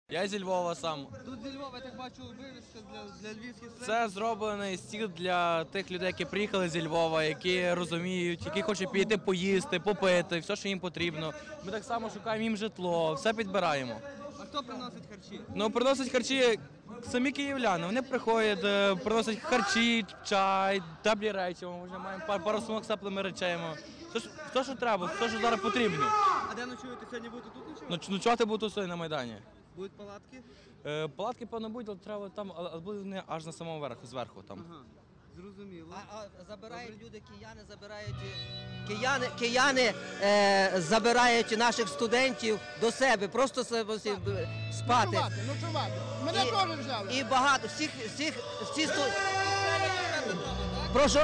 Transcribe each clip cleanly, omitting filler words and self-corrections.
Я зі Львова сам. Тут зі Львова, я так бачу, вивіска для львівських студентів. Це зроблений стіл для тих людей, які приїхали зі Львова, які розуміють, які хочуть піти поїсти, попити, все, що їм потрібно. Ми так само шукаємо їм житло, все підбираємо. А хто приносить харчі? Ну, приносять харчі самі київляни. Вони приходять, приносять харчі, чай, теплі речі. Ми вже маємо пару сумок з теплими речами. Все, що треба, все, що зараз потрібно. А де ночуєте? Сьогодні будете тут ночувати? Ночувати буду сьогодні на Майдані. Будуть палатки? Палатки, певно, будуть, але треба там, але будуть вони аж на самому верху, зверху там. Ага, зрозуміло. А забирають люди, кияни забирають наших студентів до себе, просто спати. Ночувати. Мене теж взяли. І багато, Прошу?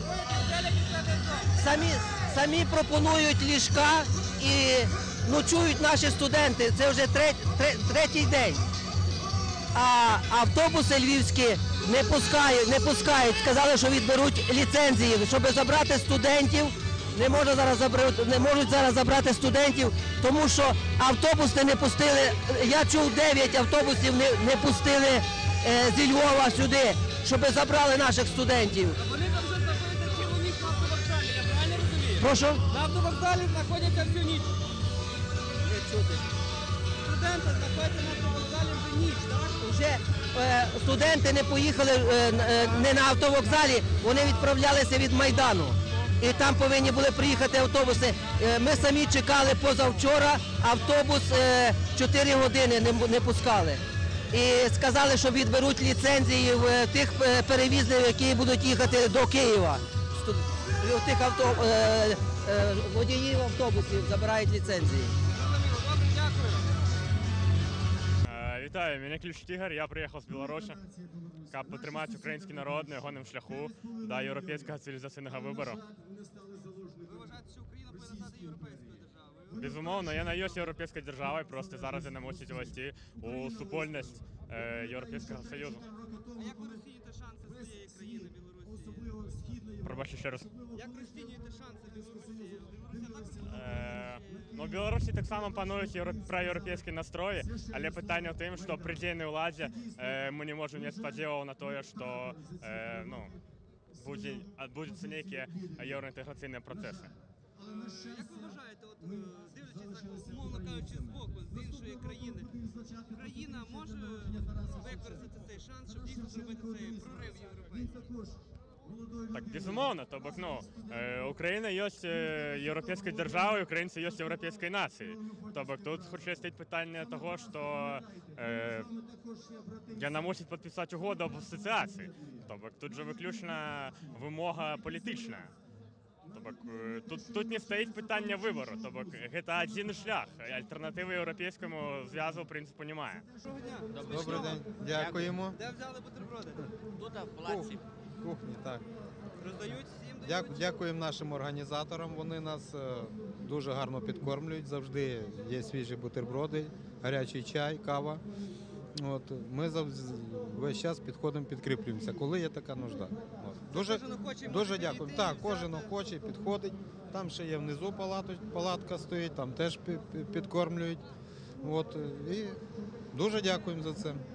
Самі пропонують ліжка і ночують наші студенти. Це вже третій день. А автобуси львівські не пускають. Сказали, що відберуть ліцензії, щоб забрати студентів. Не можуть зараз забрати студентів, тому що автобуси не пустили. Я чув, 9 автобусів не пустили зі Львова сюди, щоб забрали наших студентів. Вони там вже знаходяться цілу ніч на автовокзалі, я правильно розумію? Прошу? На автовокзалі знаходяться всю ніч. Не чути. Студенти знаходяться на автовокзалі вже ніч, так? Вже студенти не поїхали не на автовокзалі, вони відправлялися від Майдану. І там повинні були приїхати автобуси. Ми самі чекали позавчора, автобус 4 години не пускали. І сказали, що відберуть ліцензії в тих перевізників, які будуть їхати до Києва. Тих водіїв автобусів забирають ліцензії. Добре, дякую. Вітаю, мене Ключ Ігор, я приїхав з Білорусі, щоб підтримати український народ на його шляху до європейського цивілізаційного вибору. Ви вважаєте, що Україна повинна стати європейською державою? Безумовно, я не є європейською державою, просто зараз я не можу ввести у супольність Європейського Союзу. А як ви розцінюєте шанси своєї країни, Білорусі? Пробачте ще раз. Як розцінюєте шанси Білорусі? Ну, в Білорусі так само панують проєвропейські настрої, але питання в тим, що при дійній владі ми не можемо не сподівати на те, що будуть ніякі євроінтеграційні процеси. Як ви вважаєте, дивлячись, умовно кажучи, збоку, з іншої країни, Україна може використати цей шанс, щоб дійсно зробити цей прорив європейський? Так, безумовно, тобто, Україна є європейською державою, українці є європейською нацією. Тобто тут хоче стоїть питання того, що вона мусить підписати угоду об асоціації. Тобто тут же виключна вимога політична. Тут не стоїть питання вибору, тобто це один шлях, альтернативи європейському зв'язку, в принципі, немає. Добрий день, дякуємо. Де взяли бутерброди? Тут в палаці. Кухні, так. Роздають всім? Дякуємо нашим організаторам, вони нас дуже гарно підкормлюють, завжди є свіжі бутерброди, гарячий чай, кава. Ми весь час підходимо, підкріплюємося, коли є така нужда. Дуже дякуємо. Так, кожен охоче підходить, там ще є внизу палатка стоїть, там теж підкормлюють. І дуже дякуємо за це.